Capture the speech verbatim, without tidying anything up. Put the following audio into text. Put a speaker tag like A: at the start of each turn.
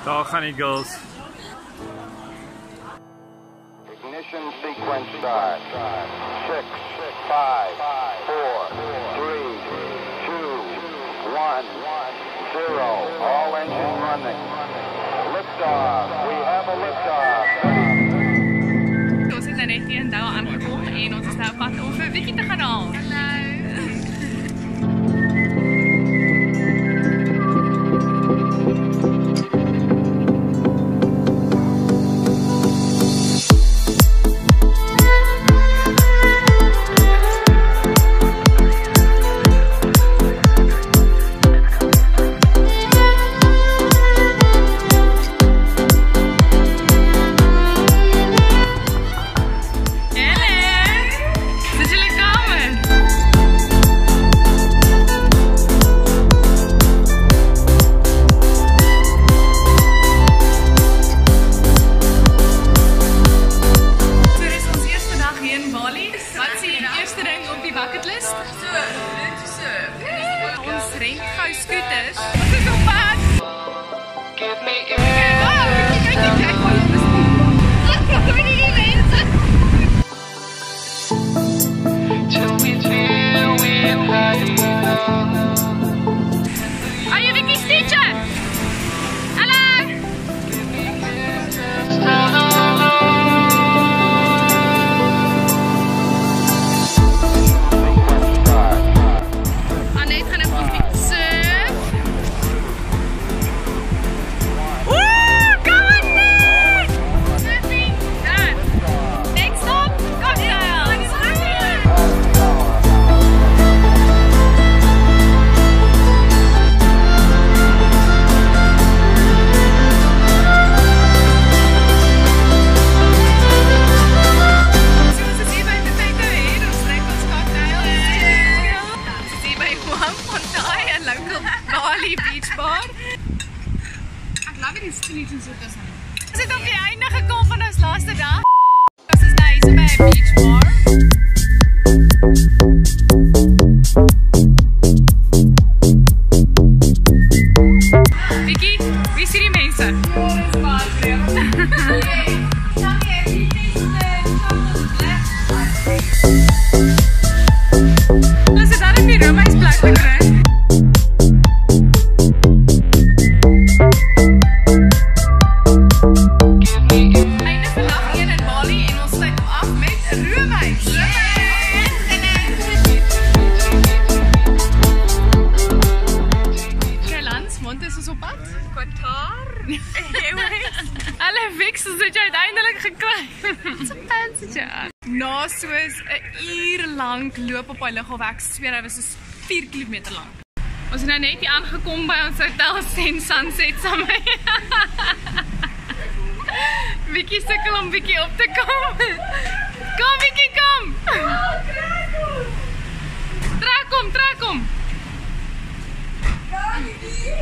A: Daar gaan die girls.
B: Ignition sequence start. Six, five, four, three, two, one, zero. All engine running. Liftoff. We have a liftoff.
C: Ons het net hier in Douwe aangekom en ons is nou op pad om vir Vickie te gaan haal. Hallo. Bali beach bar. Ek love die streets en so tussen. Ons het op die einde gekom van ons laaste dag. Ons is nou hier so by 'n beach bar. Vickie, wie is hierdie mense? Dit is baie vreemd. Ons het daar in die Romeisplek gekry. Na soos 'n uur lank loop op hy lug of ek sweer hy was soos vier kilometer lank. Ons het nou net hier aangekom by ons hotel Sen Sunset saam. Vickie sukkel om Vickie op te kom. Kom Vickie, kom! Trek hom, trek hom!